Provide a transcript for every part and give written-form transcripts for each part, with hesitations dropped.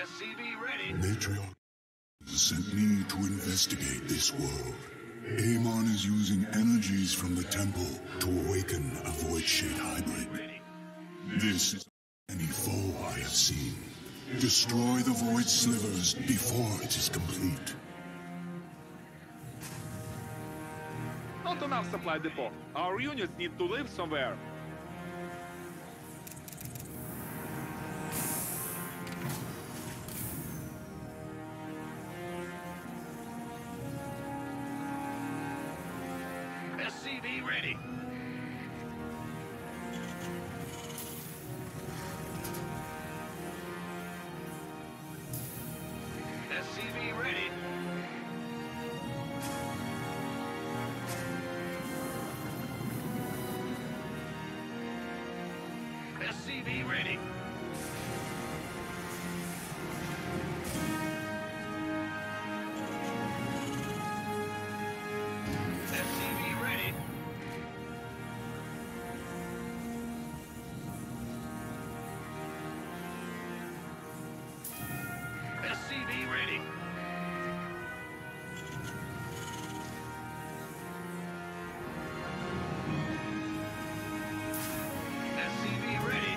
SCV ready. Matriarch sent me to investigate this world. Amon is using energies from the temple to awaken a void-shade hybrid. This is any foe I have seen. Destroy the void slivers before it is complete. Not enough supply depot. Our units need to live somewhere. SCV ready. SCV ready. SCV ready. SCV ready. SCV ready. SCV ready.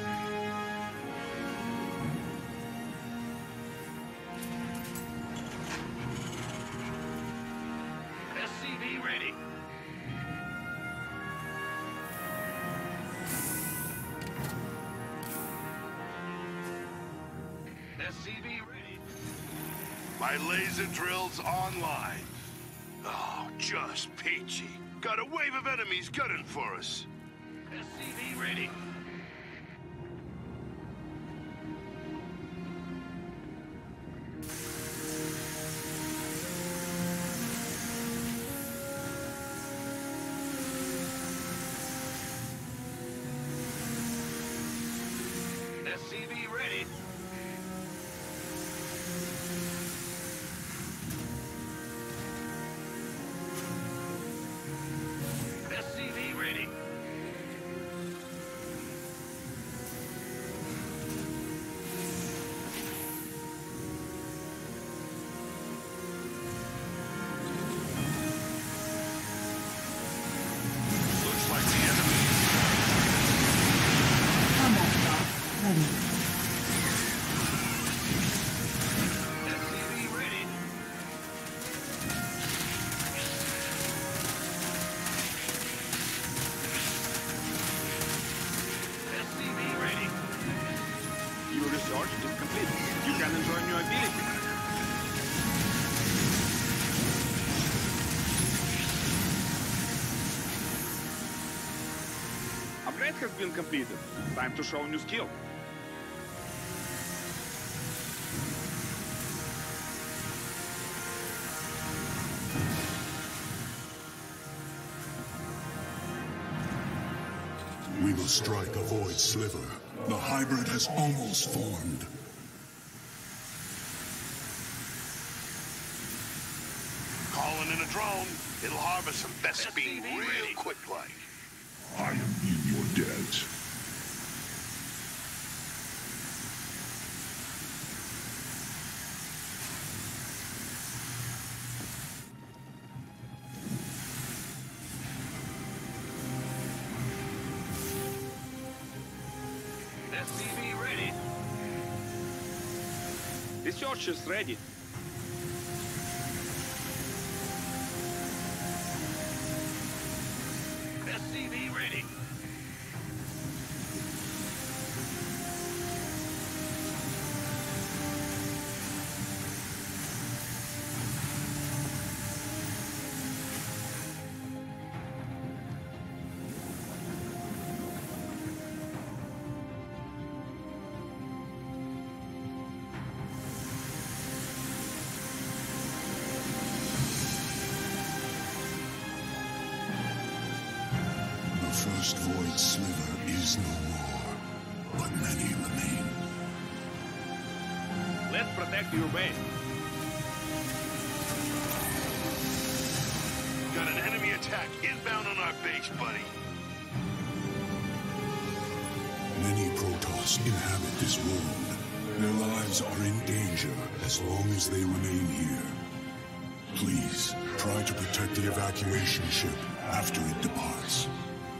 SCV ready. SCV ready. My laser drill's online. Oh, just peachy. Got a wave of enemies gunning for us. SCV ready. SCV ready. SCV ready. Looks like the enemy. Combat drop ready. SCV ready. SCV ready. Your research is complete. You can enjoy new abilities. Upgrade has been completed. Time to show new skill. We will strike a void sliver. The hybrid has almost formed. Calling in a drone. It'll harvest some best beam real quick like. I am in your debt. SCV ready. Research is ready. SCV ready. The first void sliver is no more, but many remain. Let's protect your base. Got an enemy attack inbound on our base, buddy. Many Protoss inhabit this world. Their lives are in danger as long as they remain here. Please, try to protect the evacuation ship after it departs.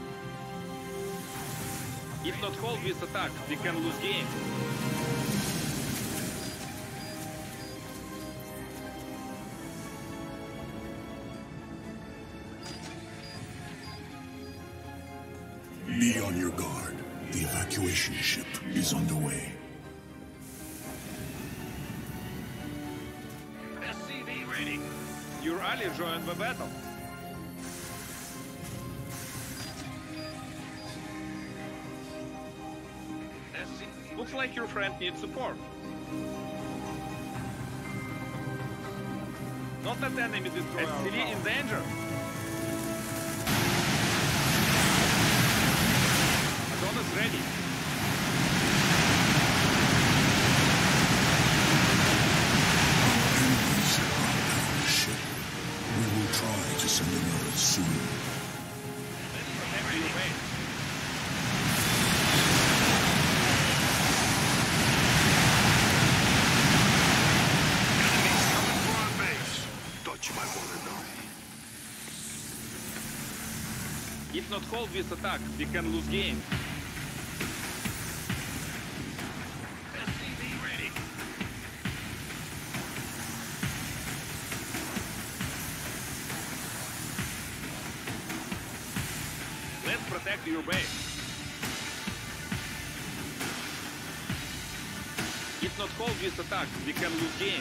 If not hold this attack, we can lose game. Be on your guard. The evacuation ship is underway. SCV ready. Your ally joined the battle. SCV. Looks like your friend needs support. Not that enemy destroyer. SCV in danger. Adonis ready. Enemies are on the ship. We will try to send another soon. Protect your base. Enemies coming for our base. Thought you might want to know. If not hold this attack, we can lose game. SCV ready. Let's protect your base. If not hold this attack, we can lose game.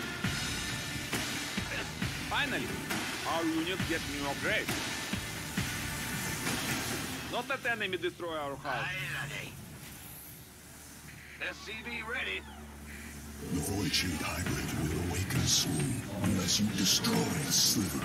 Finally, our units get new upgrades. Not that enemy destroy our house. SCV ready. The Void Shade Hybrid will awaken soon unless you destroy a sliver.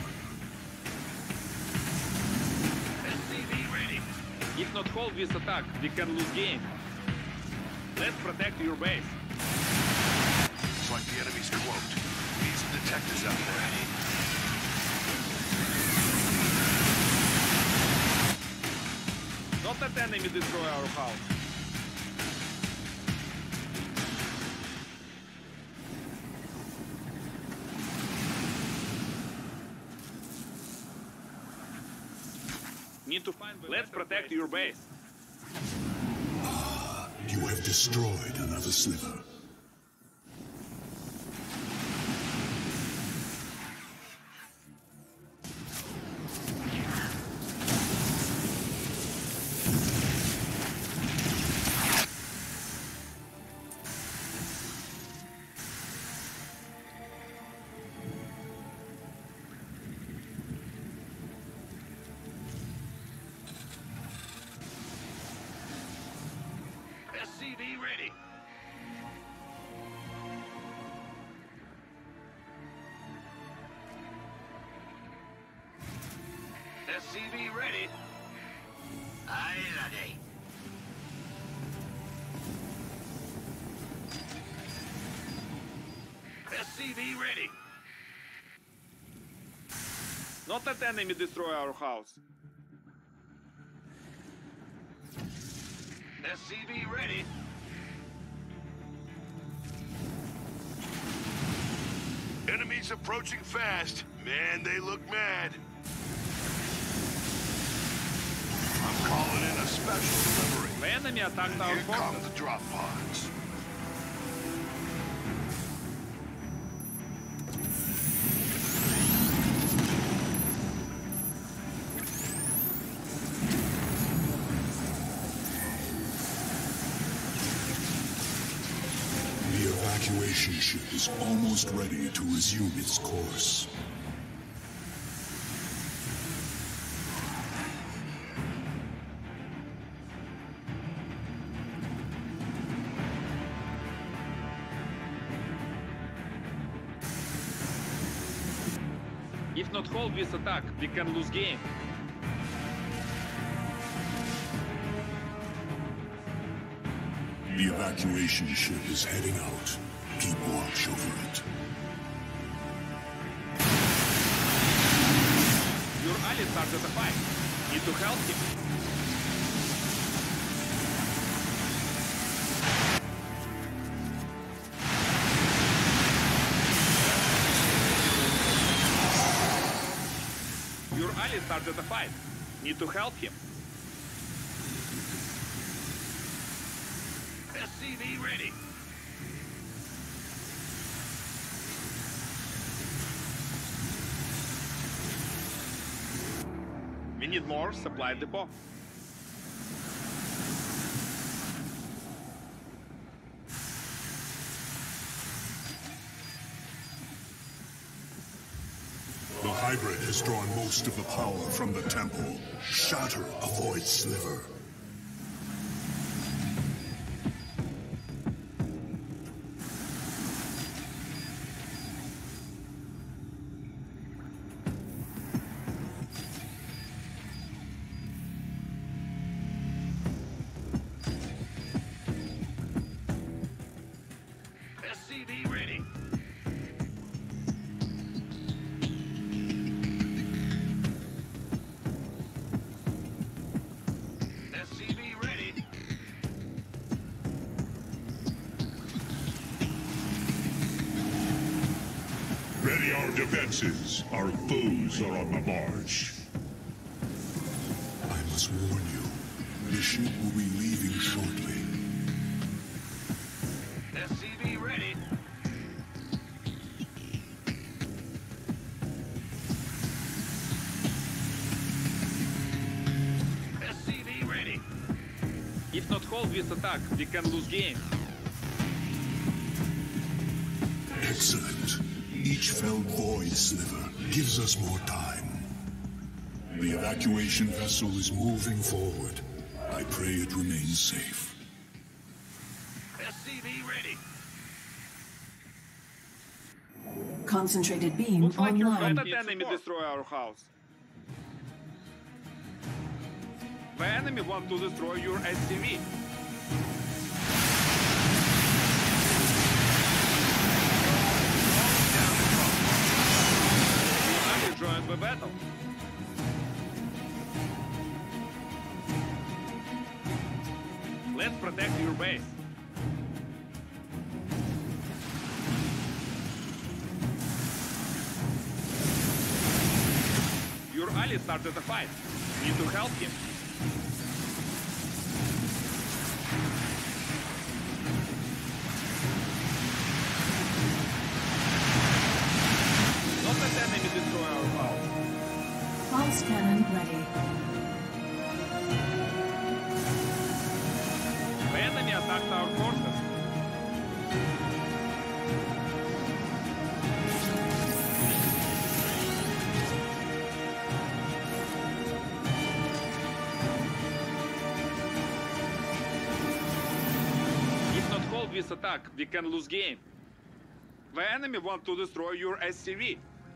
SCV ready. If not hold this attack, we can lose game. Let's protect your base. It's like the enemy's cloaked. We need some detectors out there. Not that enemy destroy our house. Need to find. Let's protect your base. You have destroyed another sliver. SCV ready. SCV ready. Aye, ready. SCV ready. Not that enemy destroy our house. SCV ready. Enemies approaching fast. Man, they look mad. I'm calling in a special delivery. The enemy attacked our Here come forces. the drop pods. The evacuation ship is almost ready to resume its course. If not hold this attack, we can lose game. The evacuation ship is heading out. Keep watch over it. Your ally started a fight. Need to help him. Your ally started a fight. Need to help him. SCV ready. We need more supply depot. The hybrid has drawn most of the power from the temple. Shatter a void sliver. SCV ready. SCV ready. Ready our defenses. Our foes are on the march. I must warn you, the ship will be leaving shortly. SCV ready. SCV ready. If not hold this attack, we can lose game. Excellent. Each felled void sliver gives us more time. The evacuation vessel is moving forward. I pray it remains safe. SCV ready. Concentrated beam Looks like your online. friendly enemy destroy our house. The enemy want to destroy your SCV. Your ally joined the battle. Let's protect your base. Your ally started a fight. Need to help him. Not let enemy destroy our house. Pulse cannon ready. The enemy attacked our forces. If not hold this attack, we can lose game. The enemy want to destroy your SCV.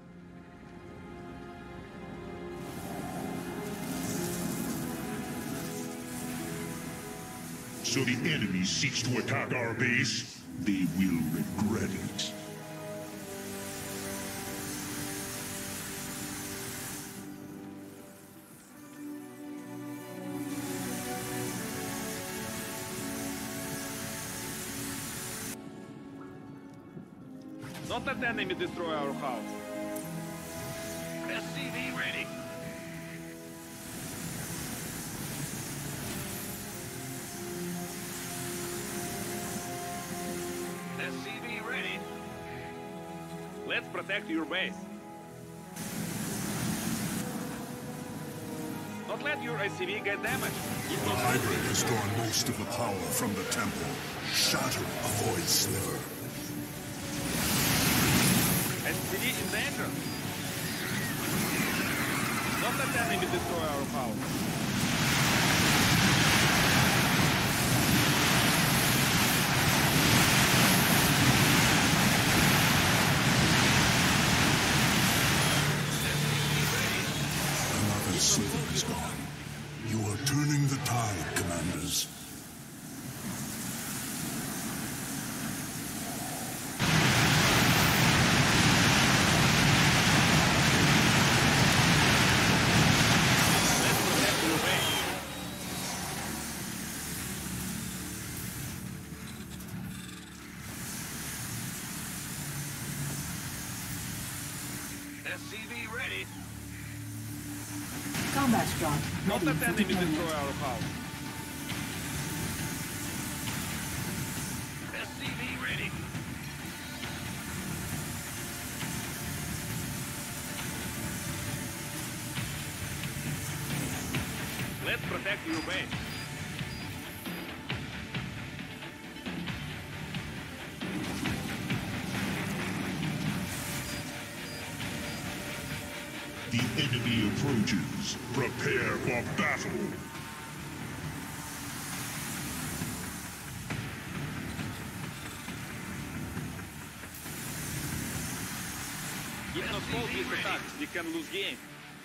So the enemy seeks to attack our base? They will regret it. Not let enemy destroy our house. SCV ready. SCV ready. Let's protect your base. Not let your SCV get damaged. If The not, hybrid has drawn most of the power from the temple. Shatter a void sliver. SCV in danger. Don't let enemy destroy our house. Another sliver is gone. You are turning the tide, commanders. Let's protect your base. SCV ready. Combat drop Not ready let for enemy deployment. destroy our house. SCV ready. Let's protect your base. The enemy approaches. Prepare for battle. If not solve these attacks, we can lose game.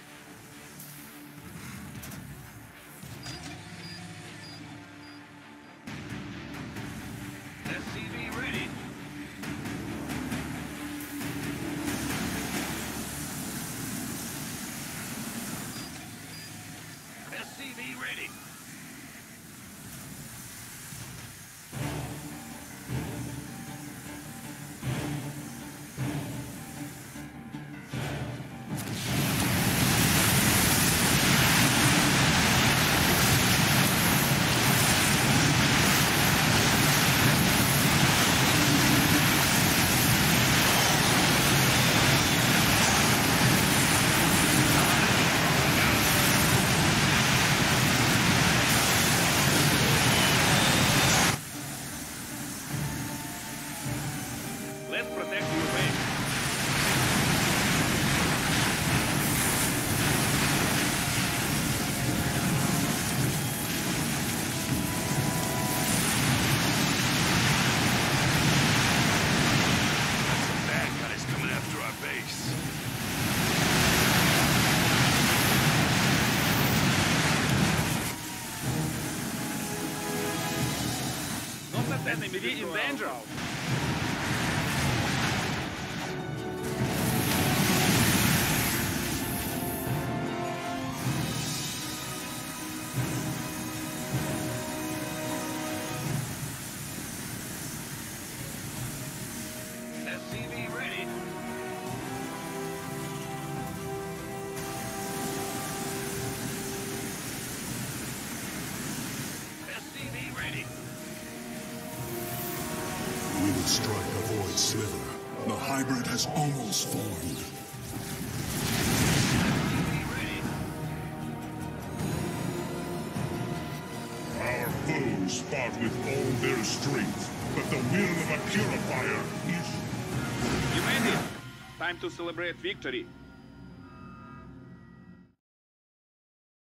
SCV ready. SCV ready. Let's protect your base. Bad guys coming after our base. Not let enemy be in danger. SCV ready. SCV ready. We will strike a void sliver. The hybrid has almost formed. SCV ready. Our foes fought with all their strength, but the will of a purifier is... You made it. Time to celebrate victory.